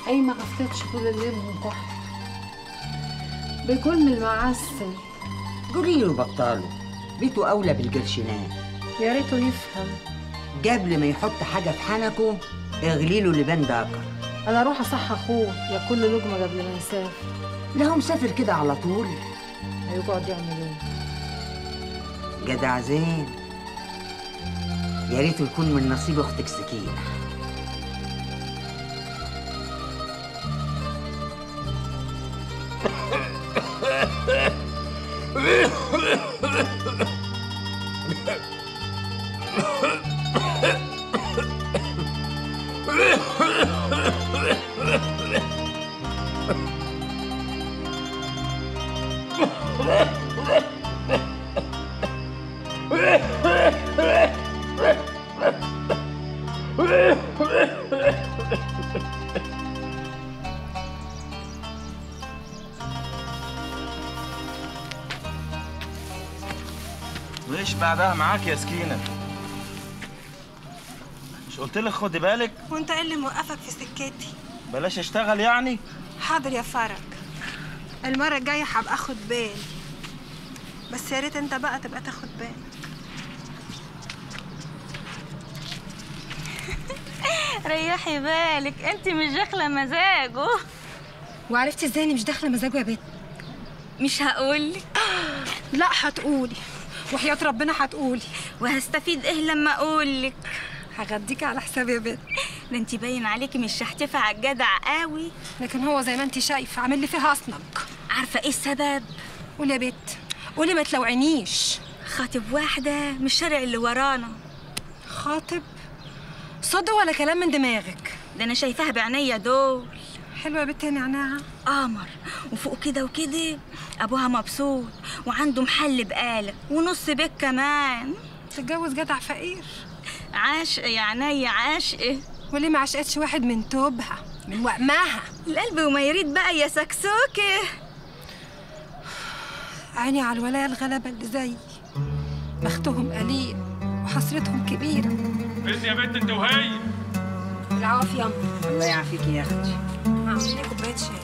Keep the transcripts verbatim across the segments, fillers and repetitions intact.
أي ما غفتش طول الليل من كحل بكل من المعسل. قولي له بطاله، بيته أولى بالقرشينات. يا ريته يفهم. قبل ما يحط حاجة في حنكه اغلي له لبان داكر. أنا أروح أصح أخوه ياكل له لقمة قبل ما يسافر. لا هو مسافر كده على طول. هيقعد يعمل إيه؟ جدع زين. يا ريته يكون من نصيب أختك سكينة. ليش بعدها معاك يا سكينة؟ مش قلت لك خدي بالك؟ وانت ايه اللي موقفك في سكتي؟ بلاش اشتغل يعني؟ حاضر يا فرج، المرة الجاية هبقى اخد بالي، بس يا ريت انت بقى تبقى تاخد بالك. ريحي بالك، انت مش داخله مزاجه. وعرفتي ازاي اني مش داخله مزاجه يا بنت؟ مش هقولك. لا هتقولي، وحياة ربنا هتقولي. وهستفيد ايه لما اقولك؟ هغديكي على حسابي يا بنت. ده انت باين عليكي مش شحتفه على الجدع قوي. لكن هو زي ما انت شايفه عامل لي فيها اصنك. عارفه ايه السبب؟ قولي يا بنت، قولي ما تلوعينيش. خاطب واحده من الشارع اللي ورانا. خاطب؟ صد ولا كلام من دماغك؟ ده انا شايفاها بعينيا دول. حلوه يا بنت يا نعناعه. قمر، وفوق كده وكده ابوها مبسوط وعنده محل بقاله ونص بيت كمان. تتجوز جدع فقير. عاشق يا عينيا عاشق. وليه ما عشقتش واحد من توبها من وقمها؟ القلب وما يريد بقى يا سكسوكه. عيني على الولايه الغلبه اللي زيي، بختهم قليل وحسرتهم كبيره. بس يا بنت انت وهي. العافيه يا الله يعافيكي يا اختي. اعمل لي كوبايه شاي.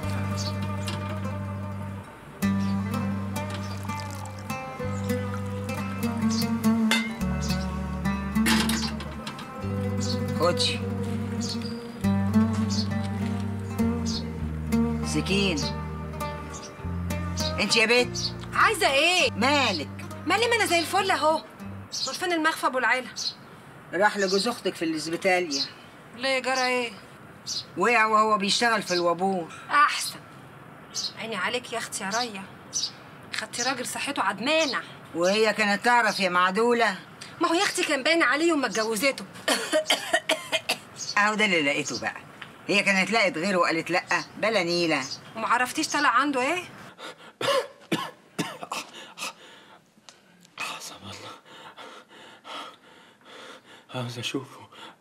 خدي. سكين. انت يا بنت عايزه ايه؟ مالك؟ مالي، ما انا زي الفل اهو. فين المخفى ابو العيله؟ راح لجوز اختك في الاسبيتاليا. ليه جرى ايه؟ وقع وهو بيشتغل في الوابور. احسن. عيني عليك يا اختي يا ريا، خدتي راجل صحته عدمانه. وهي كانت تعرف يا معدوله؟ ما هو يا اختي كان باين عليه يوم ما اتجوزته. اهو ده اللي لقيته بقى. هي كانت لقت غيره وقالت لا بلا نيله. وما عرفتيش طلع عنده ايه؟ حسب الله، عاوز اشوفه.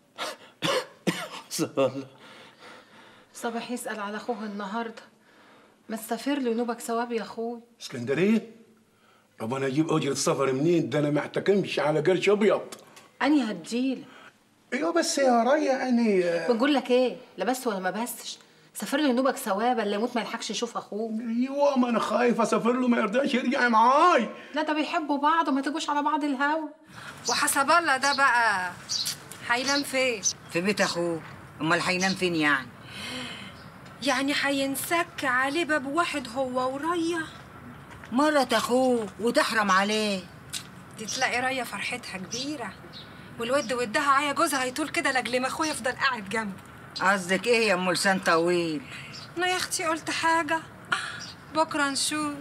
حسب الله. صباح يسأل على اخوه النهارده. ما تسافر له نوبك ثواب يا اخوي. اسكندريه؟ طب انا اجيب اجره السفر منين؟ ده انا ما احتكمش على قرش ابيض. اني هتجيلك. ايوه بس يا ريا اني بقول لك ايه، لا بس ولا ما بسش. سافر له نوبك ثواب، اللي يموت ما يلحقش يشوف اخوه. ايوه ما انا خايف اسافر له ما يرضاش يرجع معاي. لا ده بيحبوا بعض وما تجوش على بعض الهوا. وحسب الله ده بقى هينام فين؟ في بيت اخوه. امال هينام فين يعني؟ يعني هينسك عليه باب واحد هو وريا؟ مرة اخوه وتحرم عليه. دي تلاقي ريا فرحتها كبيره، والود ودها عيا جوزها هيطول كده لاجل ما اخويا يفضل قاعد جنبه. قصدك ايه يا ام لسان طويل؟ انا يا اختي قلت حاجه، بكره نشوف.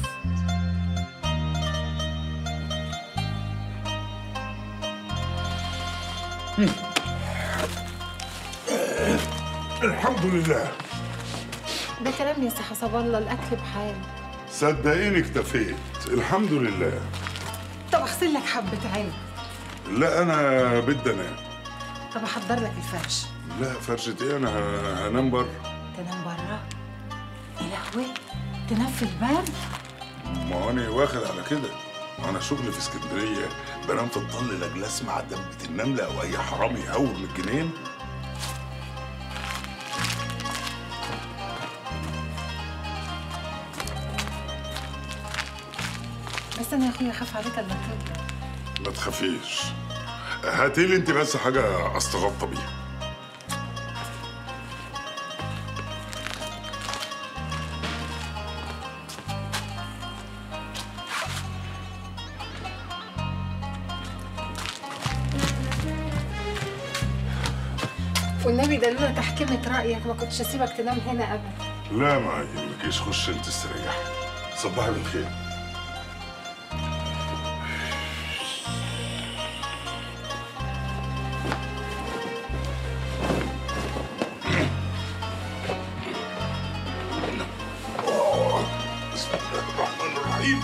الحمد لله. ده كلام يا سي حسب الله، الاكل بحاله. صدقيني اكتفيت الحمد لله. طب اغسل لك حبه عين. لا انا بدي انام. طب احضر لك الفرش. لا فرشة ايه، انا ه- هنام بره. تنام بره؟ يا لهوي، تنام في البرد؟ ما هو انا واخد على كده. انا شغلي في اسكندريه بنام في الظل لاجل اسمع دبه النمله او اي حرامي يهوب من الجنين. بس انا يا اخويا اخاف عليك الا تكبر. ما تخافيش، هاتيلي انت بس حاجه استغطى بيها. والنبي ده لولا تحكمة رأيك ما كنتش اسيبك تنام هنا ابدا. لا ما يهمكيش، خش انت استريحي. صباحي بالخير. بسم الله الرحمن الرحيم.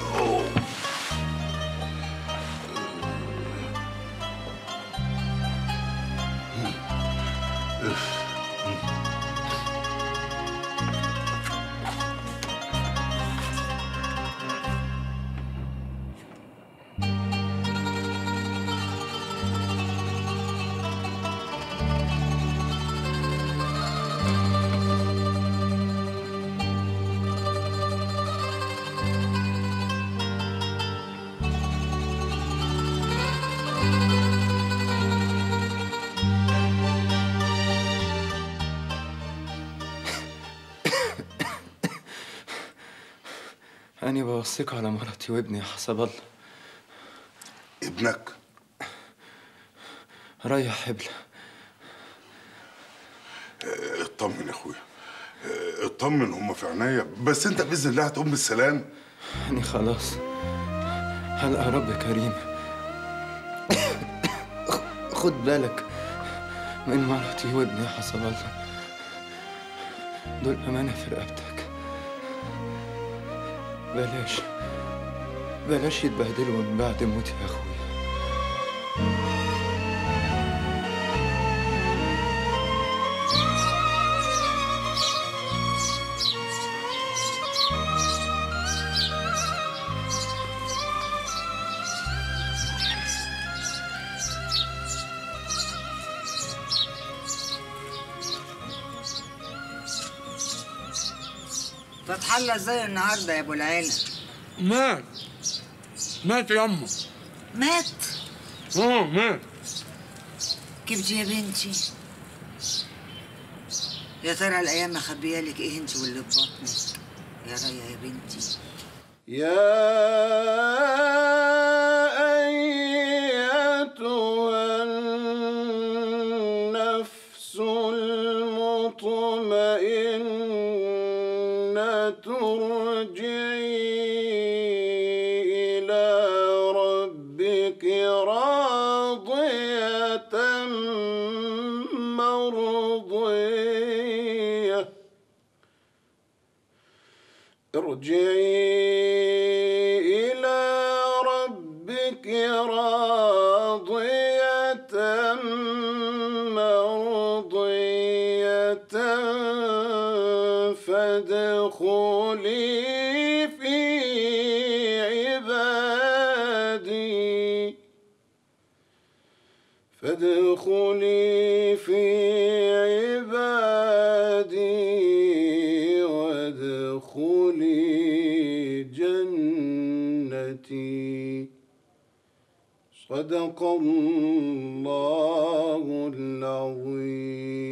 أنا بوصيك على مرتي وابني يا حسب الله. ابنك؟ ريح حبل. اطمن يا اخويا، اطمن، هم في عناية، بس انت باذن الله هتقوم بالسلام. أنا خلاص هلقى رب كريم. خد بالك من مرتي وابني يا حسب الله، دول أمانة في رقبتك. بلاش بلاش يتبهدلوا من بعد موتي يا اخويا. فتح الله ازاي النهارده يا ابو العيله؟ مات مات يا امه. مات؟ اه مات. كيف يا بنتي؟ يا ترى الايام مخبيه لك ايه انت واللي في بطنك؟ يا ريا يا بنتي. يا أيتها النفس المطمئنة ارجعي إلى ربك راضية مرضية. ارجعي إلى ربك راضية مرضية فادخلي في عبادي فادخلي في عبادي وادخلي جنتي. صدق الله العظيم.